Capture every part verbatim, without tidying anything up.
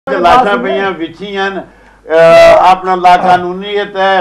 लाशा पईयां विछियां अपना लाकानूनीयत है,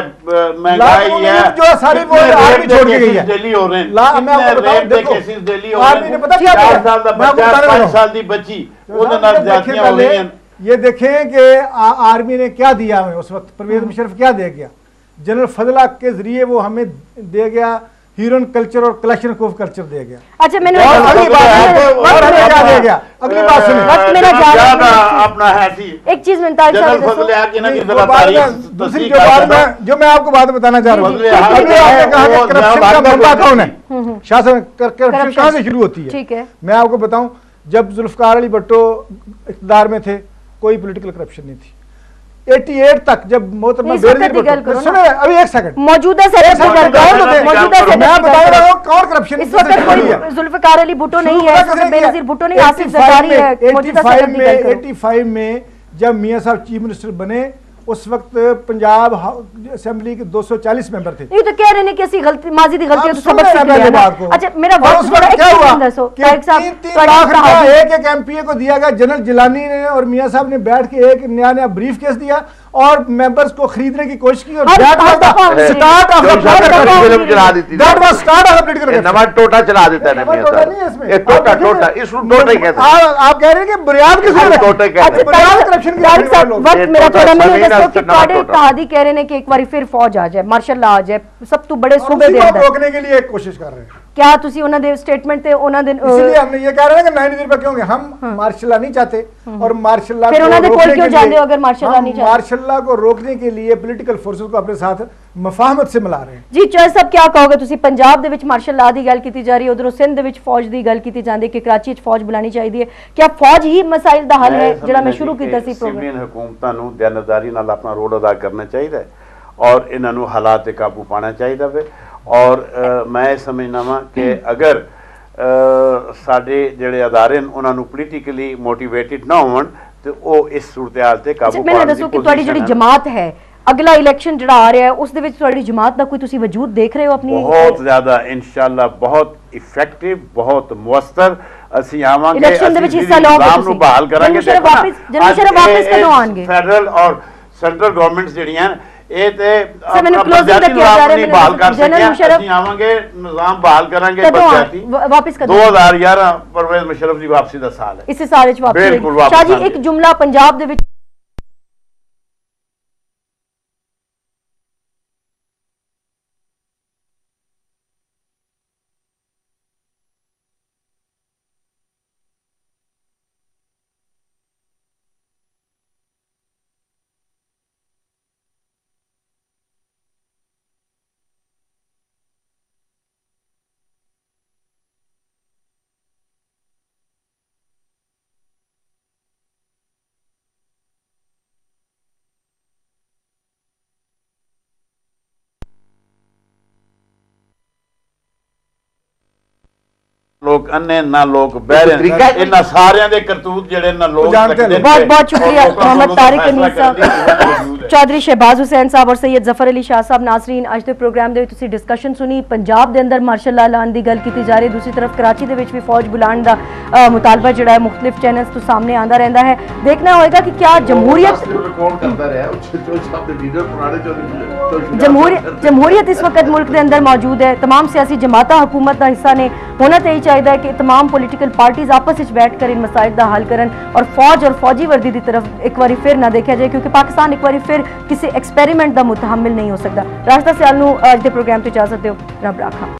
महंगाई है, जो सारी वो आर्मी छोड़ के गई है। दिल्ली हो रहे हैं, रेप दे केसेस दिल्ली हो रहे हैं, चार साल का बच्चा, पांच साल की बच्ची ਉਹਦੇ ਨਾਲ ਜ਼ਾतियां हो रही हैं। ये देखें कि आर्मी ने क्या दिया हमें उस वक्त, परवेज मुशर्रफ क्या दे गया, जनरल फजला के जरिए वो हमें दे गया हीरोइन कल्चर और कलेक्शनकोव कल्चर दे गया। अच्छा मैंने अगली बात और हमें क्या दे गया, अगली बात सुनिए, वक्त मेरा जा रहा है अपना है सी एक चीज मिनता जनरल फजल आके ना की जरा तारीफ दूसरी जो बात में जो मैं आपको बात बताना चाह रहा हूं, अभी आपने कहा कि करप्शन का मुद्दा कौन है, शासन करप्शन कहां से शुरू होती है। ठीक है, मैं आपको बताऊं, जब जुल्फकार अली भट्टो इख्तियार में थे कोई पॉलिटिकल करप्शन नहीं थी। अठासी तक जब मोहतरमा बेनजीर भुट्टो, सुनो अभी एक सेकंड, मौजूदा सेटअप मौजूदा सेटअप मैं बता रहा हूं कौन करप्शन इस वक्त कोई जुल्फकार अली भुट्टो नहीं है, बेनजीर भुट्टो नहीं, आसिफ जरदारी है। मौजूदा सेटअप में पचासी में जब मियां साहब चीफ मिनिस्टर बने उस वक्त पंजाब असेंबली के दो सौ चालीस मेंबर थे। ये तो कह रहे हैं कि ऐसी गलती माजी दी गलती है तो सबक सीख लिया बात को। अच्छा मेरा वक्त थोड़ा क्या हुआ कि तीन तीन लाख रुपया एक एक एमपीए को दिया गया। जनरल जिलानी ने और मियां साहब ने बैठ के एक नया नया ब्रीफ केस दिया और मेंबर्स को खरीदने की कोशिश की और that was the start of the film चला दी थी, that was start of political नवा टोटा चला देता है मियां साहब, ये टोटा टोटा इसको टोटा ही कहते हैं। आप कह रहे हैं कि बुनियाद किस ने टोटा कहते हैं, बुनियाद करप्शन की। वक्त मेरा थोड़ा मैंने दसो कि ਤੁਹਾਡੇ इत्तेहादी कह रहे हैं कि एक बार फिर फौज आ जाए, मार्शल लॉ आ जाए, सब तो बड़े सूबे दे अंदर रोकने के लिए कोशिश कर रहे हैं। क्या ਤੁਸੀਂ ਉਹਨਾਂ ਦੇ स्टेटमेंट ਤੇ ਉਹਨਾਂ ਦੇ इसलिए हमने ये कह रहे हैं कि नए निधि पर क्योंकि हम मार्शल लॉ नहीं चाहते और मार्शल लॉ फिर ਉਹਨਾਂ ਦੇ ਕੋਲ क्यों ਜਾਂਦੇ हो अगर मार्शल लॉ नहीं चाहते। मार्शल लॉ को रोकने के लिए पॉलिटिकल फोर्सेस को अपने साथ मफाहमत से मिला रहे हैं। जी चौहद साहब क्या कहोगे ਤੁਸੀਂ पंजाब ਦੇ ਵਿੱਚ ਮਾਰਸ਼ਲ ਲॉ ਦੀ ਗੱਲ ਕੀਤੀ ਜਾ ਰਹੀ ਹੈ, ਉਧਰੋਂ ਸਿੰਧ ਦੇ ਵਿੱਚ ਫੌਜ ਦੀ ਗੱਲ ਕੀਤੀ ਜਾਂਦੀ ਹੈ ਕਿ ਕਰਾਚੀ 'ਚ ਫੌਜ ਬੁਲਾਣੀ ਚਾਹੀਦੀ ਹੈ, क्या फौज ही मसाइल ਦਾ हल है ਜਿਹੜਾ मैं शुरू ਕੀਤਾ ਸੀ ਪ੍ਰੋਗਰਾਮ। ਸਿਵਲ ਹਕੂਮਤਾਂ ਨੂੰ ਦਿਆਨਤਦਾਰੀ ਨਾਲ ਆਪਣਾ ਰੋਲ ਅਦਾ ਕਰਨਾ ਚਾਹੀਦਾ ਹੈ और इन्हों हालात पे काबू पाना चाहिए वे। और आ, मैं समझना वा कि अगर साडे जिहड़े अदारे उन्होंने पोलिटिकली मोटिवेटेड ना होवन तो वो इस सूरत हाल से काबू पाने दी कोशिश करन। जिहड़ी जमात है अगला इलेक्शन जिहड़ा आ रहा है उस दे विच तुहाडी जमात दा कोई तुसी वजूद देख रहे हो अपनी? बहुत ज्यादा इंशाअल्लाह बहुत इफेक्टिव बहुत मुअस्सर ਅਸੀਂ ਆਵਾਂਗੇ, इलेक्शन दे विच हिस्सा लोगे तुसी बहाल करांगे। वापस जनरल मुशर्रफ वापस कदों आएंगे? फेडरल और सेंट्रल गवर्नमेंट्स जिहड़ियां ਇਹ ਤੇ ਮੈਨੂੰ ਕਲੋਜ਼ਿੰਗ ਤੱਕ ਕਿਹਾ ਜਾ ਰਿਹਾ ਹੈ ਬਹਾਲ ਕਰ ਜਨਰਲ ਮੁਸ਼ਰਫ ਅਸੀਂ ਆਵਾਂਗੇ ਨਿਜ਼ਾਮ ਬਹਾਲ ਕਰਾਂਗੇ ਪੰਚਾਇਤੀ ਵਾਪਸ ਕਦੋਂ दो हज़ार ग्यारह परवेਜ਼ ਮੁਸ਼ਰਫ ਦੀ ਵਾਪਸੀ ਦਾ ਸਾਲ ਹੈ ਇਸੇ ਸਾਲ ਵਿੱਚ ਵਾਪਸ। ਸ਼ਾਹ ਜੀ ਇੱਕ ਜੁਮਲਾ ਪੰਜਾਬ ਦੇ ਵਿੱਚ लोग अन्ने ना लोग बहरे इन्ना सारियां दे करतूत जेड़े ना लोग बहुत बहुत शुक्रिया मोहम्मद तारिक अनीस साहब, चौधरी शहबाज हुसैन साहब और सैयद जफर अली शाह साहब। नाजरीन अज के प्रोग्राम दे तुसी डिस्कशन सुनी, पंजाब दे अंदर मार्शल लॉ लाने की गल की जा रही, दूसरी तरफ कराची दे विच भी फौज बुलाने का मुतालबा जिहड़ा है मुख्तलिफ चैनल्स तो सामने आंदा रहता है। देखना होगा कि क्या जमहूरियत जमहूरियत जमहूरियत इस वक्त मुल्क के अंदर मौजूद है। तमाम सियासी जमात हुकूमत का हिस्सा ने होना चाहिए चाहिए कि तमाम पॉलिटिकल पार्टीज आपस में बैठ कर इन मसाइल का हल करन और फौज और फौजी वर्दी की तरफ एक बार फिर ना देखा जाए, क्योंकि पाकिस्तान एक बार फिर किसी एक्सपेरिमेंट का मुतहम्मिल नहीं हो सकता। रास्ता सियाल नूं अज दे प्रोग्राम तो इजाजत दो, रब राखा।